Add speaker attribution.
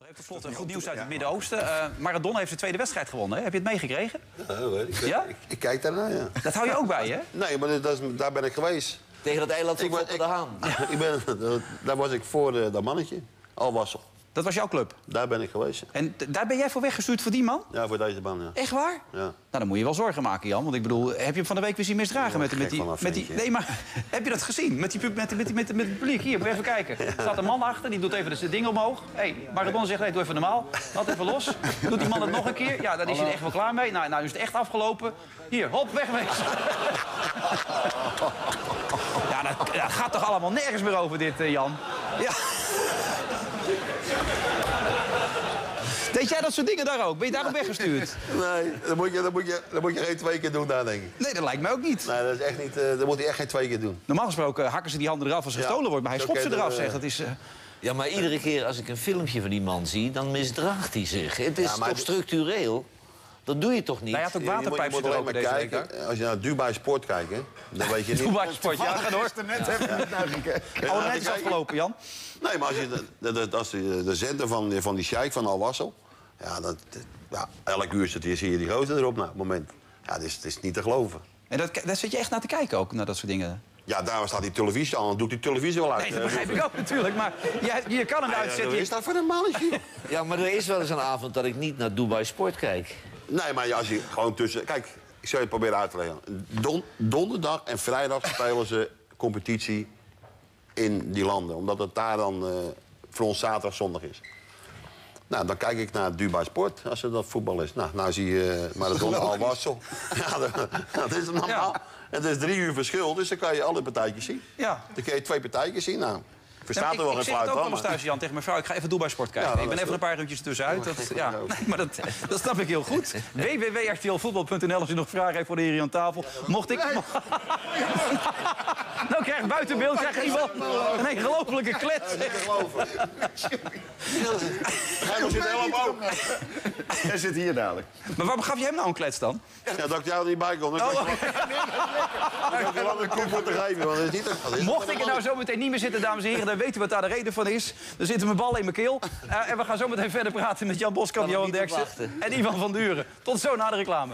Speaker 1: Even tot slot goed nieuws uit het Midden-Oosten. Maradona heeft zijn tweede wedstrijd gewonnen. Hè? Heb je het meegekregen?
Speaker 2: Ja, dat weet ik.
Speaker 1: Ja?
Speaker 2: Ik kijk daarnaar, ja.
Speaker 1: Dat hou je ook bij, hè?
Speaker 2: Nee, maar daar ben ik geweest.
Speaker 3: Tegen het eiland van Foppe de Haan.
Speaker 2: Daar was ik voor dat mannetje. Alwassel.
Speaker 1: Dat was jouw club?
Speaker 2: Daar ben ik geweest.
Speaker 1: En daar ben jij voor weggestuurd voor die man?
Speaker 2: Ja, voor deze man, ja.
Speaker 1: Echt waar?
Speaker 2: Ja.
Speaker 1: Nou, dan moet je wel zorgen maken, Jan. Want ik bedoel, heb je hem van de week weer zien misdragen met die... Nee, maar heb je dat gezien? Met het publiek? Hier, moet je even kijken. Er staat een man achter, die doet even de ding omhoog. Maradona zegt, nee, doe even normaal. Laat even los. Doet die man het nog een keer? Ja, dan is hij er echt wel klaar mee. Nou is het echt afgelopen. Hier, hop, weg. Ja, dat gaat toch allemaal nergens meer over dit, Jan? Ja. Deed jij dat soort dingen daar ook? Ben je daarop weggestuurd?
Speaker 2: Nee, dat moet je geen 2 keer doen daar, denk ik.
Speaker 1: Nee, dat lijkt mij ook niet.
Speaker 2: Nee, dat is echt niet. Dat moet hij echt geen 2 keer doen.
Speaker 1: Normaal gesproken hakken ze die handen eraf als er gestolen wordt. Maar hij schopt ze eraf, zegt. Dat is...
Speaker 3: Ja, maar iedere keer als ik een filmpje van die man zie, dan misdraagt hij zich. Het is toch structureel? Dat doe je toch niet?
Speaker 1: Hij had ook waterpijp
Speaker 2: je moet alleen maar kijken. Als je naar Dubai Sport kijkt, dan weet je niet...
Speaker 1: Dubai Sport, ja, ga door.
Speaker 4: Net heb ik het nou gekeken.
Speaker 1: Oh, net is afgelopen, Jan.
Speaker 2: Nee, maar als je de zender van die sheik van Al-Wassel... Ja, elk uur zie je die gozer erop na het moment. Ja, het is niet te geloven.
Speaker 1: En daar zit je echt naar te kijken ook, naar dat soort dingen?
Speaker 2: Ja, daar staat die televisie aan. Dan doet die televisie wel uit.
Speaker 1: Nee, dat begrijp ik ook natuurlijk. Maar je kan hem uitzetten.
Speaker 2: Wat is dat voor een mannetje?
Speaker 3: Ja, maar er is wel eens een avond dat ik niet naar Dubai Sport kijk.
Speaker 2: Nee, maar als je gewoon tussen... Kijk, ik zal je het proberen uit te leggen. Donderdag en vrijdag spelen ze competitie in die landen. Omdat het daar dan voor ons zaterdag, zondag is. Nou, dan kijk ik naar Dubai Sport, als het dat voetbal is. Nou zie je Maradona Al-Wassel. Ja, dat is normaal. Ja. Het is 3 uur verschil, dus dan kan je alle partijtjes zien.
Speaker 1: Ja.
Speaker 2: Dan kun je 2 partijtjes zien. Nou, verstaat er wel geen fluit van.
Speaker 1: Ik zeg het ook wel eens thuis, Jan, tegen mijn vrouw. Ik ga even Dubai Sport kijken.
Speaker 2: Ja,
Speaker 1: ik ben even een paar uurtjes tussenuit. Maar dat snap ik heel goed. www.rtlvoetbal.nl als je nog vragen heeft voor de heren aan tafel. Mocht ik... Nou krijg buitenbeeld krijg iemand een ongelofelijke klets.
Speaker 2: Hij moet zitten helemaal ook.
Speaker 4: Hij zit hier dadelijk.
Speaker 1: Maar waarom gaf je hem nou een klets dan?
Speaker 2: Ja, dat ik jou er niet bij kon. Ik heb je lang een koep moeten geven. Want het is niet
Speaker 1: Mocht ik er nou zo meteen niet meer zitten, dames en heren, dan weten we wat daar de reden van is. Dan zitten mijn bal in mijn keel. En we gaan zo meteen verder praten met Jan Boskamp, Johan Derksen en Ivan van Duren. Tot zo na de reclame.